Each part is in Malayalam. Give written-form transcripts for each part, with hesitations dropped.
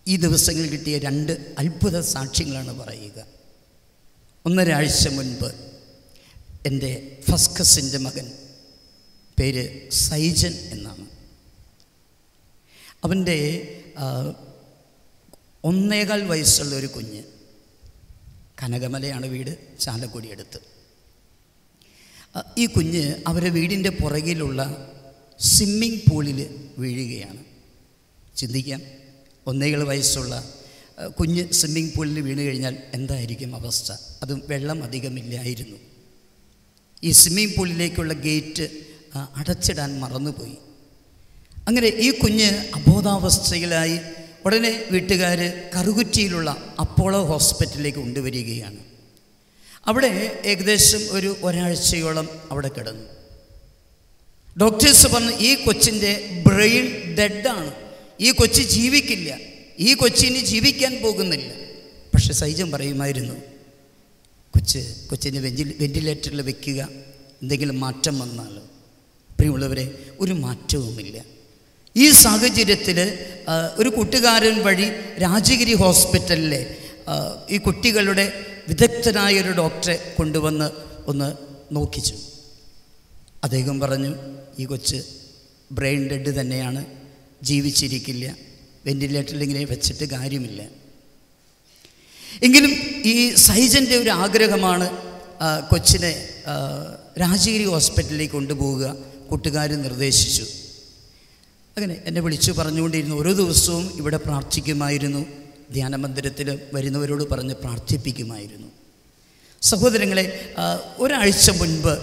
ഈ ദിവസങ്ങളിൽ കിട്ടിയ 2 അത്ഭുത സാക്ഷ്യങ്ങളാണ് പറയുക. 1.5 ആഴ്ച മുൻപ് എൻ്റെ ഫസ്റ്റ് കസിൻ്റെ മകൻ, പേര് സൈജൻ എന്നാണ്, അവൻ്റെ 1.25 വയസ്സുള്ള ഒരു കുഞ്ഞ്, കനകമലയാണ് വീട്, ചാലക്കുടി അടുത്ത്. ഈ കുഞ്ഞ് അവരുടെ വീടിൻ്റെ പുറകിലുള്ള സ്വിമ്മിംഗ് പൂളിൽ വീഴുകയാണ്. ചിന്തിക്കാം, 1.25 വയസ്സുള്ള കുഞ്ഞ് സ്വിമ്മിംഗ് പൂളിൽ വീണ് കഴിഞ്ഞാൽ എന്തായിരിക്കും അവസ്ഥ? അതും വെള്ളം അധികമില്ലായിരുന്നു. ഈ സ്വിമ്മിംഗ് പൂളിലേക്കുള്ള ഗേറ്റ് അടച്ചിടാൻ മറന്നുപോയി. അങ്ങനെ ഈ കുഞ്ഞ് അബോധാവസ്ഥയിലായി. ഉടനെ വീട്ടുകാർ കറുകുറ്റിയിലുള്ള അപ്പോളോ ഹോസ്പിറ്റലിലേക്ക് കൊണ്ടുവരികയാണ്. അവിടെ ഏകദേശം ഒരു 1 ആഴ്ചയോളം അവിടെ കിടന്നു. ഡോക്ടേഴ്സ് പറഞ്ഞു, ഈ കൊച്ചിൻ്റെ ബ്രെയിൻ ഡെഡാണ്, ഈ കൊച്ച് ജീവിക്കില്ല, ഈ കൊച്ചിന് ജീവിക്കാൻ പോകുന്നില്ല. പക്ഷെ സൈജൻ പറയുമായിരുന്നു, കൊച്ചിനെ വെന്റിലേറ്ററിൽ വെക്കുക, എന്തെങ്കിലും മാറ്റം വന്നാൽ. പ്രിയമുള്ളവരെ, ഒരു മാറ്റവുമില്ല. ഈ സാഹചര്യത്തിൽ ഒരു കൂട്ടുകാരൻ വഴി രാജഗിരി ഹോസ്പിറ്റലിലെ ഈ കുട്ടികളുടെ വിദഗ്ധനായൊരു ഡോക്ടറെ കൊണ്ടുവന്ന് ഒന്ന് നോക്കിച്ചു. അദ്ദേഹം പറഞ്ഞു, ഈ കൊച്ച് ബ്രെയിൻ ഡെഡ് തന്നെയാണ്, ജീവിച്ചിരിക്കില്ല, വെന്റിലേറ്ററിൽ ഇങ്ങനെ വെച്ചിട്ട് കാര്യമില്ല. എങ്കിലും ഈ സൈജൻ്റെ ഒരു ആഗ്രഹമാണ് കൊച്ചിനെ രാജഗിരി ഹോസ്പിറ്റലിലേക്ക് കൊണ്ടുപോവുക. കൂട്ടുകാർ നിർദ്ദേശിച്ചു. അങ്ങനെ എന്നെ വിളിച്ചു പറഞ്ഞുകൊണ്ടിരുന്നു. ഓരോ ദിവസവും ഇവിടെ പ്രാർത്ഥിക്കുമായിരുന്നു, ധ്യാന മന്ദിരത്തിൽ വരുന്നവരോട് പറഞ്ഞ് പ്രാർത്ഥിപ്പിക്കുമായിരുന്നു. സഹോദരങ്ങളെ, 1 ആഴ്ച മുൻപ്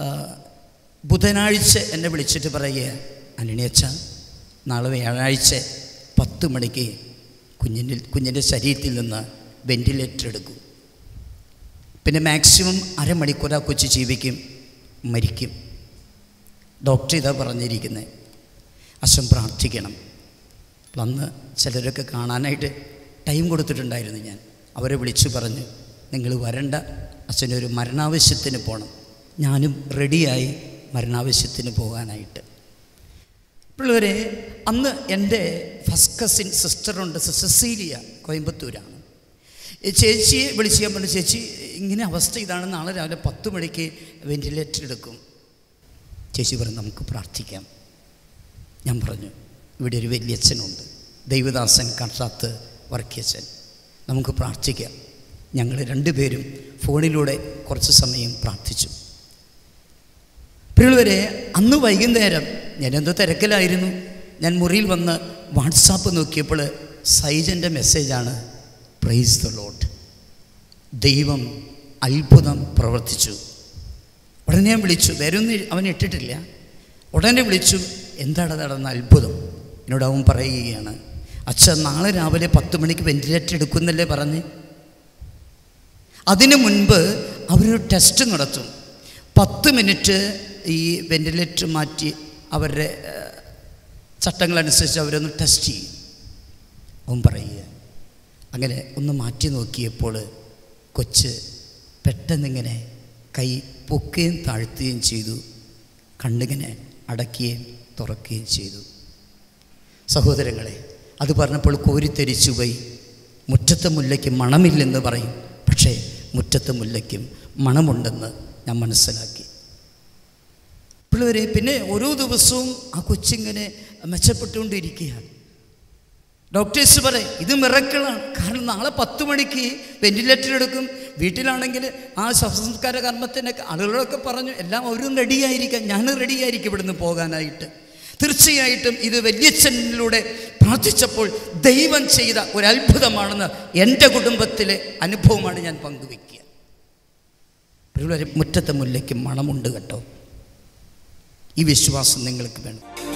ബുധനാഴ്ച എന്നെ വിളിച്ചിട്ട് പറയുക, അനിയച്ച, നാളെ വ്യാഴാഴ്ച 10 മണിക്ക് കുഞ്ഞിൻ്റെ ശരീരത്തിൽ നിന്ന് വെന്റിലേറ്റർ എടുക്കും. പിന്നെ മാക്സിമം 1/2 മണിക്കൂർ ആ കൊച്ച് ജീവിക്കും, മരിക്കും. ഡോക്ടർ ഇതാ പറഞ്ഞിരിക്കുന്നത്, അച്ഛൻ പ്രാർത്ഥിക്കണം. അന്ന് ചിലരൊക്കെ കാണാനായിട്ട് ടൈം കൊടുത്തിട്ടുണ്ടായിരുന്നു. ഞാൻ അവരെ വിളിച്ചു പറഞ്ഞു, നിങ്ങൾ വരണ്ട, അച്ഛനൊരു മരണാവശ്യത്തിന് പോകണം. ഞാനും റെഡിയായി മരണാവശ്യത്തിന് പോകാനായിട്ട്. പിള്ളേരെ, അന്ന് എൻ്റെ ഫസ്റ്റ് കസിൻ സിസ്റ്ററുണ്ട്, സെസീലിയ, കോയമ്പത്തൂരാണ്. ചേച്ചിയെ വിളിച്ച് ഞാൻ പറഞ്ഞു, ചേച്ചി ഇങ്ങനെ അവസ്ഥ ഇതാണ്, നാളെ രാവിലെ 10 മണിക്ക് വെന്റിലേറ്റർ എടുക്കും. ചേച്ചി പറഞ്ഞു, നമുക്ക് പ്രാർത്ഥിക്കാം. ഞാൻ പറഞ്ഞു, ഇവിടെ ഒരു വലിയച്ഛനുണ്ട്, ദൈവദാസൻ കൺട്രാത്ത് വർക്കിയച്ഛൻ, നമുക്ക് പ്രാർത്ഥിക്കാം. ഞങ്ങൾ 2 പേരും ഫോണിലൂടെ കുറച്ച് സമയം പ്രാർത്ഥിച്ചു. പ്രിയമുള്ളവരെ, അന്ന് വൈകുന്നേരം ഞാനെന്തോ തിരക്കിലായിരുന്നു. ഞാൻ മുറിയിൽ വന്ന് വാട്സാപ്പ് നോക്കിയപ്പോൾ സൈജൻ്റെ മെസ്സേജാണ്, പ്രൈസ് ദ ലോർഡ്, ദൈവം അത്ഭുതം പ്രവർത്തിച്ചു. ഉടനെ ഞാൻ വിളിച്ചു, വേറെ ഒന്നും അവൻ ഇട്ടിട്ടില്ല. ഉടനെ വിളിച്ചു, എന്താണ് നടന്ന അത്ഭുതം? എന്നോട് അവൻ പറയുകയാണ്, അച്ഛൻ നാളെ രാവിലെ 10 മണിക്ക് വെന്റിലേറ്റർ എടുക്കുന്നല്ലേ പറഞ്ഞ്. അതിനു മുൻപ് അവരൊരു ടെസ്റ്റ് നടത്തും. 10 മിനിറ്റ് ഈ വെന്റിലേറ്റർ മാറ്റി അവരുടെ ചട്ടങ്ങളനുസരിച്ച് അവരൊന്ന് ടെസ്റ്റ് ചെയ്യും. അവൻ പറയുക, അങ്ങനെ ഒന്ന് മാറ്റി നോക്കിയപ്പോൾ കൊച്ച് പെട്ടെന്നിങ്ങനെ കൈ പൊക്കുകയും താഴ്ത്തുകയും ചെയ്തു, കണ്ണിങ്ങനെ അടയ്ക്കുകയും തുറക്കുകയും ചെയ്തു. സഹോദരങ്ങളെ, അത് പറഞ്ഞപ്പോൾ കോരിത്തെരിച്ചു പോയി. മുറ്റത്തെ മുല്ലയ്ക്ക് മണമില്ലെന്ന് പറയും, പക്ഷേ മുറ്റത്തെ മുല്ലയ്ക്കും മണമുണ്ടെന്ന് ഞാൻ മനസ്സിലാക്കി. പിള്ളേരെ, പിന്നെ ഓരോ ദിവസവും ആ കൊച്ചിങ്ങനെ മെച്ചപ്പെട്ടുകൊണ്ടിരിക്കുകയാണ്. ഡോക്ടേഴ്സ് പറയും, ഇത് മിറക്കിളാണ്. കാരണം നാളെ 10 മണിക്ക് വെന്റിലേറ്റർ എടുക്കും. വീട്ടിലാണെങ്കിൽ ആ ശവസംസ്കാര കർമ്മത്തിനൊക്കെ ആളുകളൊക്കെ പറഞ്ഞു, എല്ലാം അവരും റെഡിയായിരിക്കാം, ഞാൻ റെഡിയായിരിക്കും ഇവിടുന്ന് പോകാനായിട്ട്. തീർച്ചയായിട്ടും ഇത് വലിയച്ഛനിലൂടെ പ്രാർത്ഥിച്ചപ്പോൾ ദൈവം ചെയ്ത ഒരു അത്ഭുതമാണെന്ന് എൻ്റെ കുടുംബത്തിലെ അനുഭവമാണ് ഞാൻ പങ്കുവയ്ക്കുക. മുറ്റത്തെ മുല്ലയ്ക്ക് മണമുണ്ട് കേട്ടോ. ഈ വിശ്വാസം നിങ്ങൾക്ക് വേണം.